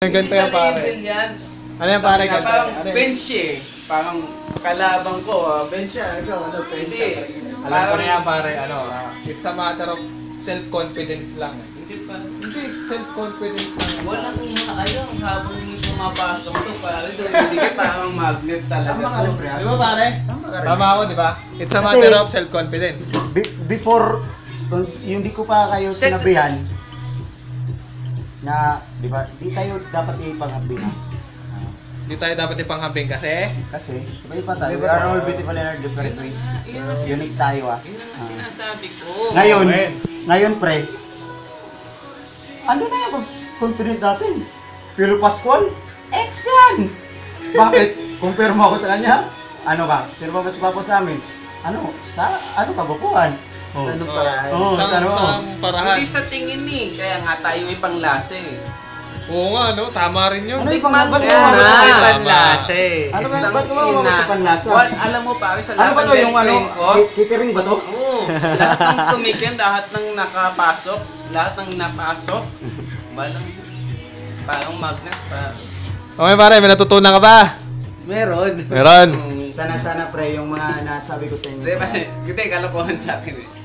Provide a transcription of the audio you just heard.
Ganito yan pare. Ano yan pare? Parang bench eh. Parang kalabang ko. Bench siya. Ikaw, ano, bench. Alam ko na yan pare. Ano, it's a matter of self-confidence lang. Hindi pa. Hindi, self-confidence lang. Walang habang pumapasok to pare. Hindi ka parang magnet talaga. Di ba pare? Tama ako, di ba? It's a matter of self-confidence. Before, yung di ko pa kayo sinabihan, na, di ba, di tayo dapat ipanghabing. Hindi tayo dapat ipanghambing kasi iba tayo. We are all beautiful in our different ways. Unique tayo Yun ang sinasabi ko. Ngayon pre, ano na yung confident natin? Pero Pascual, X yan! Bakit? Compare mo ako sa kanya? Ano ba? Sino ba mas gwapo sa amin? Ano? Ano kabukuhan? Sa anong parahan? sa parahan. Hindi sa tingin eh. Kaya nga tayo may panglasa eh. Oo nga, no? Tama rin yun. Ano Tikman ba't mo gumamit na. sa May panlasa Ano ba? Ba't gumamit sa panlasa? Alam mo pare, sa Ano lahat ba to? Yung ano? Catering ba to? Oo. Lahat ng tumikin, lahat ng nakapasok, lahat ng napasok, balang parang magnet pa. Okay pare, may natutunan ka ba? Meron. Meron. Sana pre yung mga nasabi ko sa inyo. Hindi, kasi kalokohan sa akin eh.